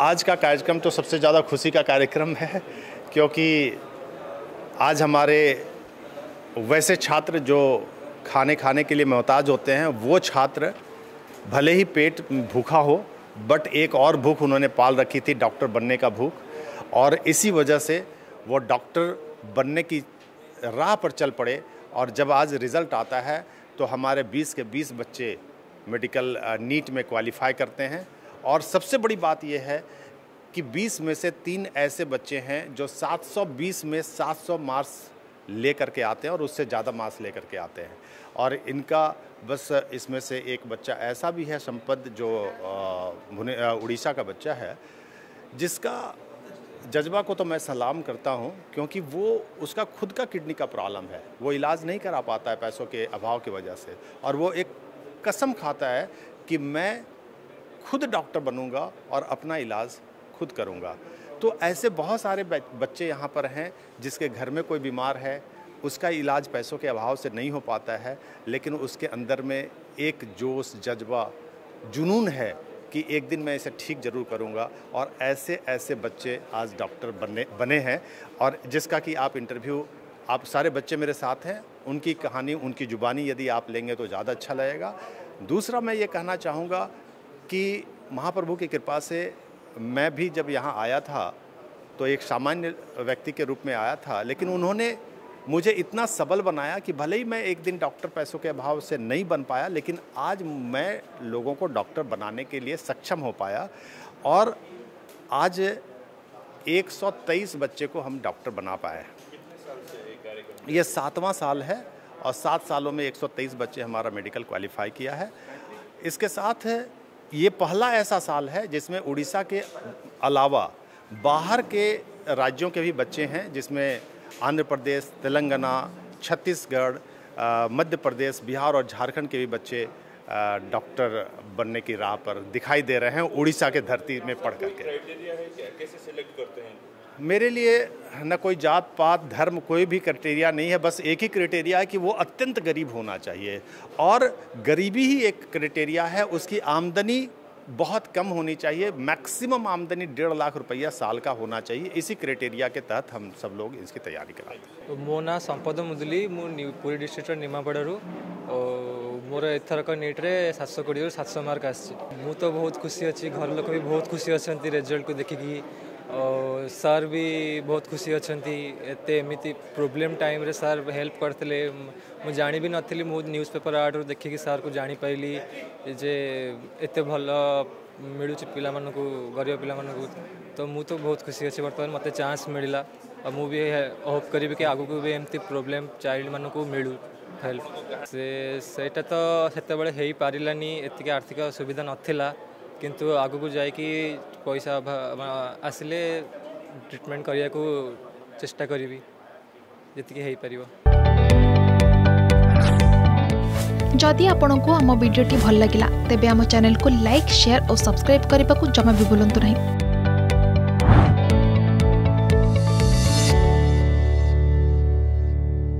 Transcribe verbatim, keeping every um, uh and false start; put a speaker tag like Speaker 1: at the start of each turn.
Speaker 1: आज का कार्यक्रम तो सबसे ज़्यादा खुशी का कार्यक्रम है, क्योंकि आज हमारे वैसे छात्र जो खाने खाने के लिए मोहताज होते हैं, वो छात्र भले ही पेट भूखा हो, बट एक और भूख उन्होंने पाल रखी थी, डॉक्टर बनने का भूख, और इसी वजह से वो डॉक्टर बनने की राह पर चल पड़े। और जब आज रिज़ल्ट आता है तो हमारे बीस के बीस बच्चे मेडिकल नीट में क्वालिफाई करते हैं। और सबसे बड़ी बात यह है कि बीस में से तीन ऐसे बच्चे हैं जो सात सौ बीस में सात सौ मार्क्स ले करके आते हैं और उससे ज़्यादा मार्क्स ले करके आते हैं। और इनका बस इसमें से एक बच्चा ऐसा भी है, संपद, जो उड़ीसा का बच्चा है, जिसका जज्बा को तो मैं सलाम करता हूं, क्योंकि वो उसका खुद का किडनी का प्रॉब्लम है, वो इलाज नहीं करा पाता है पैसों के अभाव की वजह से, और वो एक कसम खाता है कि मैं खुद डॉक्टर बनूंगा और अपना इलाज खुद करूंगा। तो ऐसे बहुत सारे बच्चे यहाँ पर हैं जिसके घर में कोई बीमार है, उसका इलाज पैसों के अभाव से नहीं हो पाता है, लेकिन उसके अंदर में एक जोश, जज्बा, जुनून है कि एक दिन मैं इसे ठीक जरूर करूंगा। और ऐसे ऐसे बच्चे आज डॉक्टर बने बने हैं, और जिसका कि आप इंटरव्यू, आप सारे बच्चे मेरे साथ हैं, उनकी कहानी, उनकी जुबानी यदि आप लेंगे तो ज़्यादा अच्छा लगेगा। दूसरा मैं ये कहना चाहूँगा कि महाप्रभु की कृपा से मैं भी जब यहाँ आया था तो एक सामान्य व्यक्ति के रूप में आया था, लेकिन उन्होंने मुझे इतना सबल बनाया कि भले ही मैं एक दिन डॉक्टर पैसों के अभाव से नहीं बन पाया, लेकिन आज मैं लोगों को डॉक्टर बनाने के लिए सक्षम हो पाया। और आज एक सौ तेईस बच्चे को हम डॉक्टर बना पाए। ये सातवां साल है और सात सालों में एक सौ तेईस बच्चे हमारा मेडिकल क्वालिफाई किया है। इसके साथ ये पहला ऐसा साल है जिसमें उड़ीसा के अलावा बाहर के राज्यों के भी बच्चे हैं, जिसमें आंध्र प्रदेश, तेलंगाना, छत्तीसगढ़, मध्य प्रदेश, बिहार और झारखंड के भी बच्चे डॉक्टर बनने की राह पर दिखाई दे रहे हैं उड़ीसा के धरती में पढ़ करके।
Speaker 2: क्राइटेरिया है क्या, कैसे सिलेक्ट करते हैं?
Speaker 1: मेरे लिए न कोई जात पात धर्म कोई भी क्राइटेरिया नहीं है, बस एक ही क्राइटेरिया है कि वो अत्यंत गरीब होना चाहिए, और गरीबी ही एक क्राइटेरिया है। उसकी आमदनी बहुत कम होनी चाहिए, मैक्सिमम आमदनी डेढ़ लाख रुपया साल का होना चाहिए। इसी क्राइटेरिया के तहत हम सब लोग इसकी तैयारी कराते हैं।
Speaker 3: मो ना संपद मुदुली, मु पुरी डिस्ट्रिक्ट निमापड़ू, मोर एथरक नीट्रे सात सौ कोड़े सात सौ मार्क आसी। मु तो बहुत खुशी अच्छी, घर लोक भी बहुत खुशी अच्छा रिजल्ट को देखिकी, और सर भी बहुत खुशी अच्छा। एत एमती प्रोब्लेम टाइम रे सर हेल्प करते, मुझे जानी भी नी, मु न्यूज़ पेपर आड़ देखिकी सर को जानी पाइली जे एत भल मिलूँ पिला मानकु, गरीब पिला मानकु। तो मु तो बहुत खुशी अच्छी, बर्तमान मत चांस मिलला, और मु भी होप करी कि आगु को भी एमती प्रोब्लेम चाइल्ड मानकु मिलू हेल्प। से सेटा तो सेते बळे हेई पारिलानी, एतिके आर्थिक सुविधा नथिला, किंतु आगु को जाई कि पैसा आसिले ट्रीटमेंट करिया को चेष्टा करिवि जतिके हेई परिबो।
Speaker 4: जदि आपंक आम भिडी भल लगा तेब आम चैनल को लाइक, शेयर और सब्सक्राइब करने को जमा भी भूलु नहीं।